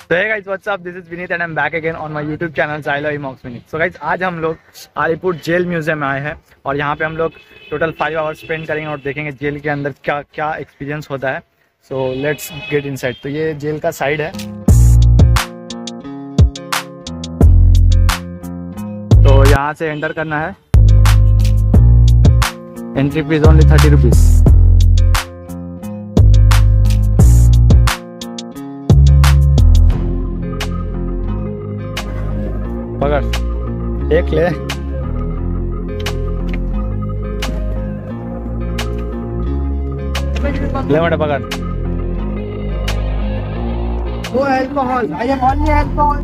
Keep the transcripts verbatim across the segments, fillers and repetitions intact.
तो hey guys, what's up? This is Vineet and I'm back again on my YouTube channel Xylo Emox Vineet. So guys, आज हम लोग Alipur jail museum में आए हैं और यहाँ पे हम लोग टोटल फाइव आवर्स स्पेंड करेंगे और देखेंगे जेल के अंदर क्या क्या एक्सपीरियंस होता है. So let's get inside. तो ये जेल का साइड है. तो यहाँ से एंटर करना है. Entry fees only thirty rupees. पकड़ एक ले. ले बेटा पकड़. No alcohol. I am only alcohol.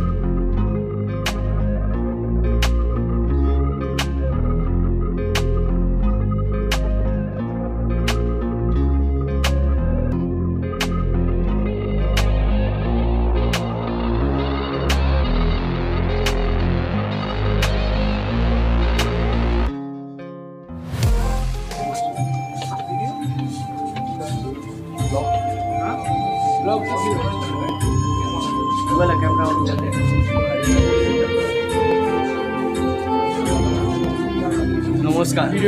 वाला कैमरा नमस्कार.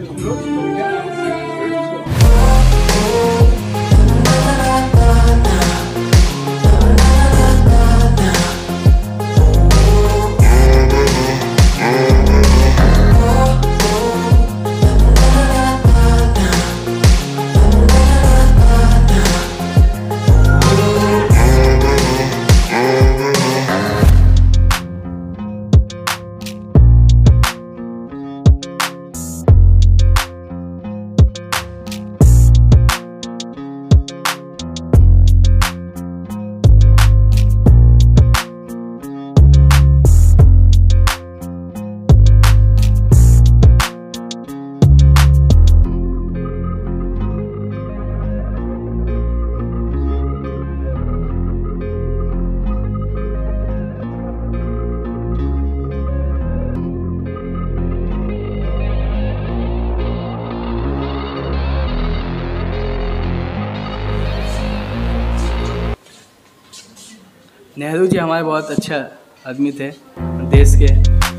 नेहरू जी हमारे बहुत अच्छा आदमी थे देश के.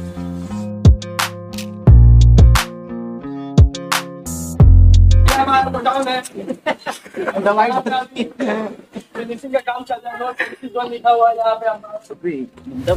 दवाई फिनिशिंग का काम चल रहा है. लिखा हुआ है यहाँ पे हमारा.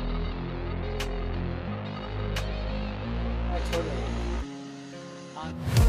छोड़